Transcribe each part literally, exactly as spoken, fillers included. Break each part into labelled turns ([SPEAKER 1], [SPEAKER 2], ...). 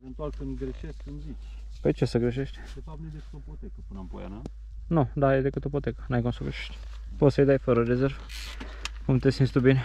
[SPEAKER 1] Eventual când greșesc îmi zici.
[SPEAKER 2] Păi ce să greșești?
[SPEAKER 1] De fapt nu e decât o potecă până în Poiana.
[SPEAKER 2] Nu, da, e decât o potecă, n-ai cum să greșești. Poți să-i dai fără rezervă. Cum te simți tu bine?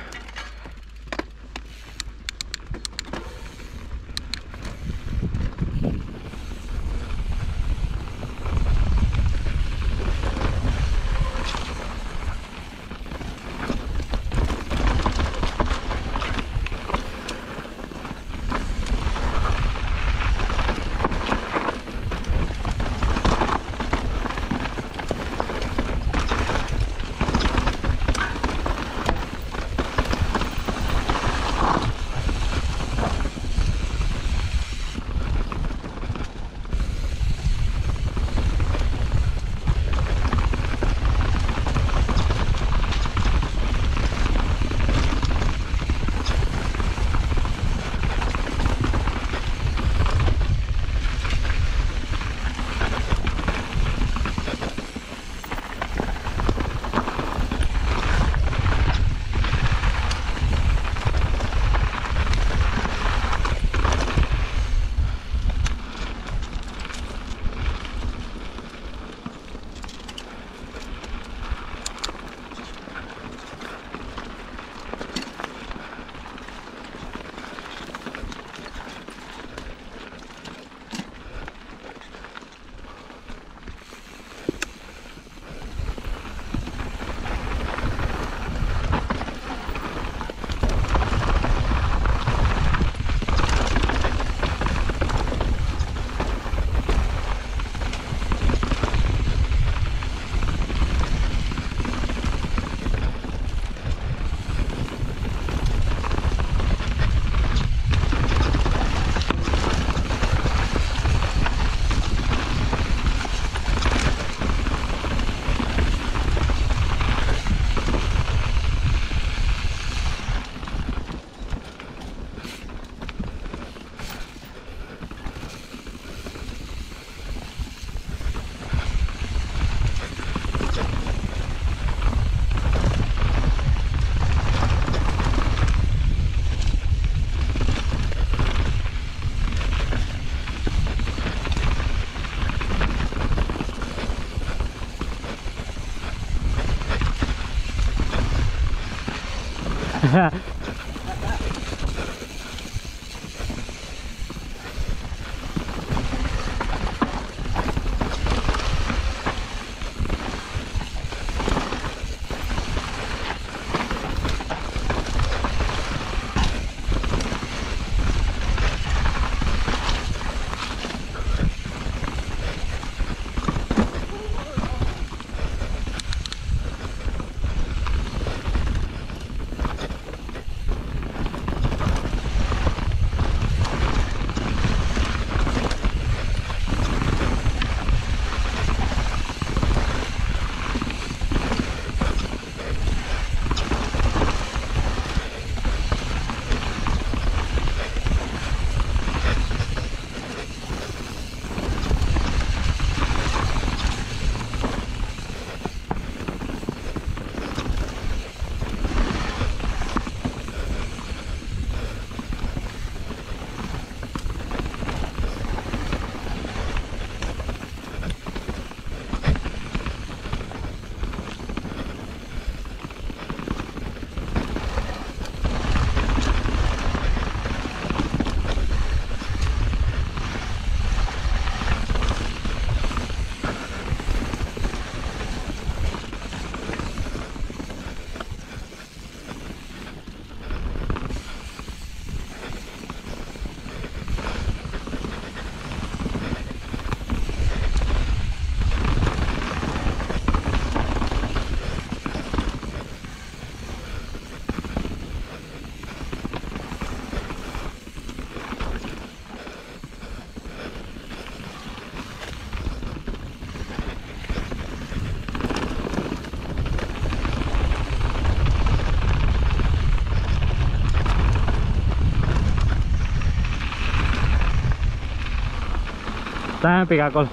[SPEAKER 2] Stai un pic acolo.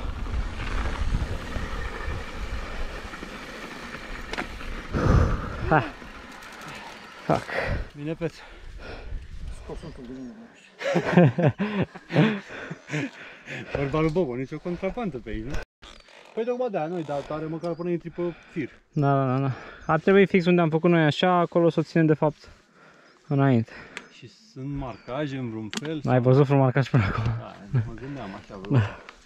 [SPEAKER 2] Hai. Fuck.
[SPEAKER 1] Bine, peț. Scos un pic de mine. Vorba lui Bobo, nicio contrapantă pe aici, nu? Păi tocmai de-aia nu-i dau tare, măcar până intri pe fir.
[SPEAKER 2] Da, da, da. Ar trebui fix unde am făcut noi așa, acolo să o ținem de fapt înainte.
[SPEAKER 1] Și sunt marcaje în vreun fel?
[SPEAKER 2] Ai văzut vreun marcaj până acum?
[SPEAKER 1] Da, mă gândeam așa vreo.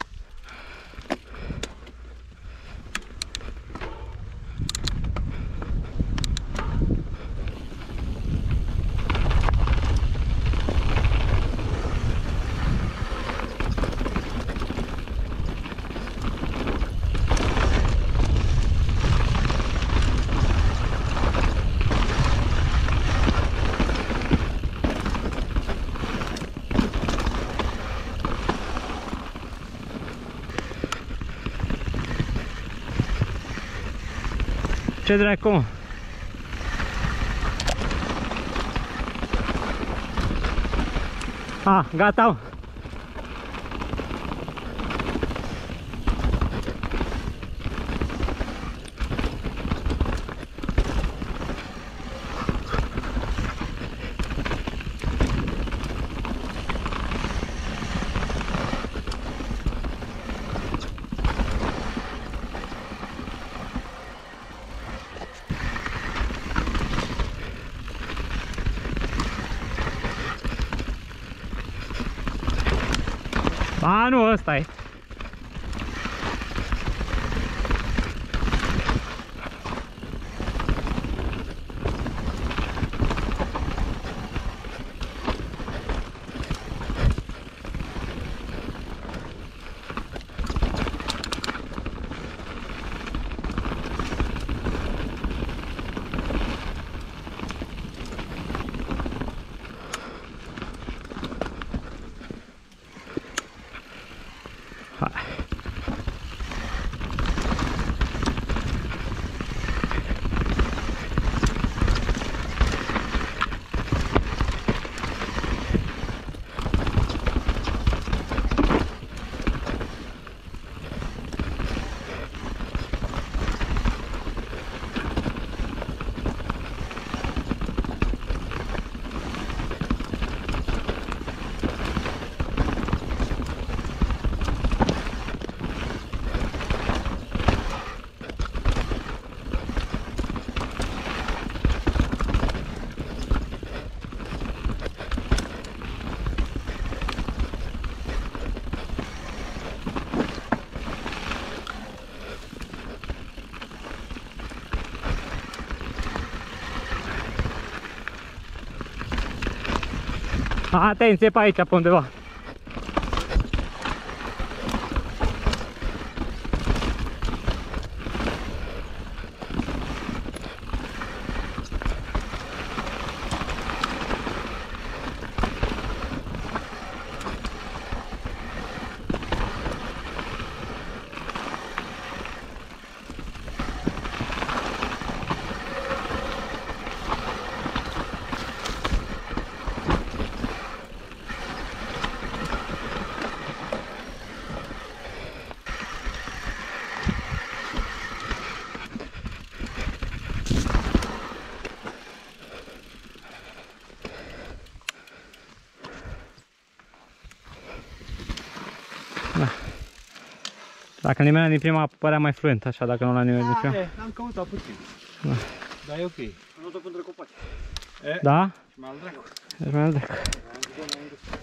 [SPEAKER 2] Ce dracu? Ah, gata. A, nu, ăsta e. Atenție pe aici, pe undeva. Da. Dacă nimeni din prima părea mai fluent, așa, dacă nu la nimeni din prima.
[SPEAKER 1] Da, am căutat puțin.
[SPEAKER 2] Da.
[SPEAKER 1] Dar e ok. Am luat-o între copaci.
[SPEAKER 2] Da?
[SPEAKER 1] Și mai al dracu.
[SPEAKER 2] Deci mai al dracu.